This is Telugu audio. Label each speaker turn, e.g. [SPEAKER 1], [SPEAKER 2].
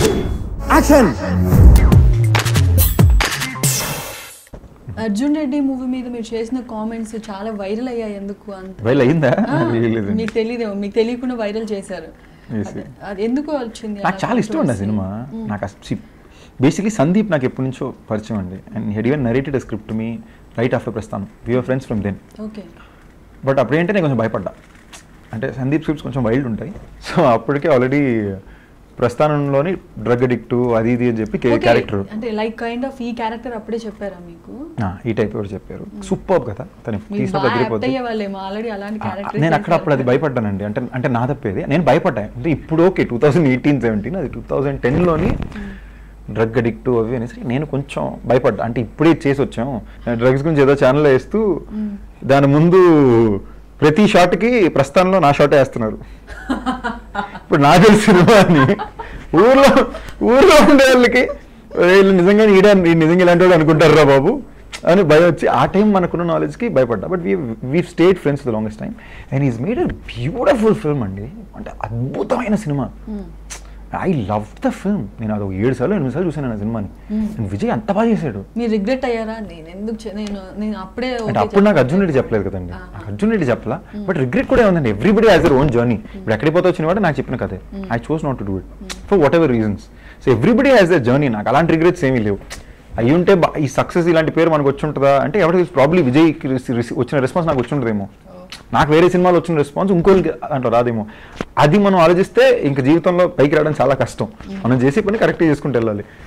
[SPEAKER 1] యాక్షన్.
[SPEAKER 2] అర్జున్ రెడ్డి మూవీ మీద మీరు చేసిన కామెంట్స్ చాలా వైరల్ అయ్యాయి. ఎందుకు అంత
[SPEAKER 1] వైరల్ అయిందా?
[SPEAKER 2] మీకు తెలియదేమో, మీకు తెలియకుండా వైరల్ చేశారు. అది ఎందుకు వచ్చింది?
[SPEAKER 1] నాకు చాలా ఇష్టం అండి ఆ సినిమా. నాకు బేసిక్లీ సందీప్ నాకు ఎప్పటి నుంచో పరిచయం అండి. And he'd even narrated script me right after Prasthanam. We are friends from then.
[SPEAKER 2] Okay.
[SPEAKER 1] But అప్పుడేంటే నేను కొంచెం భయపడ్డా, అంటే సందీప్ స్క్రిప్ట్స్ కొంచెం వైల్డ్ ఉంటాయి. సో అప్పటికే ఆల్రెడీ ప్రస్థానంలోని డ్రగ్ అడిక్ట్ అది ఇది అని చెప్పి క్యారెక్టర్,
[SPEAKER 2] అంటే లైక్ కైండ్ ఆఫ్ ఈ క్యారెక్టర్ అప్పుడే చెప్పారా మీకు?
[SPEAKER 1] ఈ టైప్ కూడా చెప్పారు. సూపర్ కదా తను తీసిన దగ్గరైపోతుంది. నేను అక్కడ అప్పుడు అది భయపడ్డానండి. అంటే నా తప్పేది, నేను భయపడ్డా. అంటే ఇప్పుడు ఓకే 2018-17 అది 2010లోని డ్రగ్ అడిక్ట్ అవి అనేసి నేను కొంచెం భయపడ్డా. అంటే ఇప్పుడే చేసి వచ్చాము, డ్రగ్స్ గురించి ఏదో ఛానల్లో వేస్తూ దాని ముందు ప్రతి షాట్కి ప్రస్థానంలో నా షాటే వేస్తున్నారు. ఇప్పుడు నాకు తెలిసిన సినిమా అని ఊర్లో ఉండే వాళ్ళకి వీళ్ళు నిజంగా నిజంగా ఇలాంటి వాళ్ళు అనుకుంటారు రా బాబు అని భయం వచ్చి ఆ టైం మనకున్న నాలెడ్జ్కి భయపడ్డా. But we stayed friends the longest time and is made a beautiful film అండి. అంటే అద్భుతమైన సినిమా. I love the film. నేను అది 7 సార్లు 8 సార్లు చూసాను ఆ సినిమాని. విజయ్ అంత బాగా చేశాడు.
[SPEAKER 2] మీరు రిగ్రెట్ అయ్యారా? నేను అప్పుడే
[SPEAKER 1] అంటే అప్పుడు నాకు అర్జున్ రెడ్డి చెప్పలేదు కదండి, అర్జున్ రెడ్డి చెప్పలా. బట్ రిగ్రెట్ కూడా ఉందండి. Everybody has their own journey. ఇప్పుడు ఎక్కడికి పోతే వచ్చిన వాడు నాకు చెప్పిన కదే. I chose not to do it for whatever reasons. So everybody has their journey. నాకు అలాంటి రిగ్రెట్స్ ఏమీ లేవు. అయ్యి ఉంటే ఈ సక్సెస్ ఇలాంటి పేరు మనకు వచ్చి ఉంటుందా అంటే ఎవరికి ప్రాబ్లీ విజయ్కి వచ్చిన రెస్పాన్స్ నాకు వచ్చి ఉంటుందేమో, నాకు వేరే సినిమాలో వచ్చిన రెస్పాన్స్ ఇంకోరికి అంటే రాదేమో. అది మనం ఆలోచిస్తే ఇంక జీవితంలో పైకి రావడం చాలా కష్టం. మనం చేసే పని కరెక్ట్గా చేసుకుంటూ వెళ్ళాలి.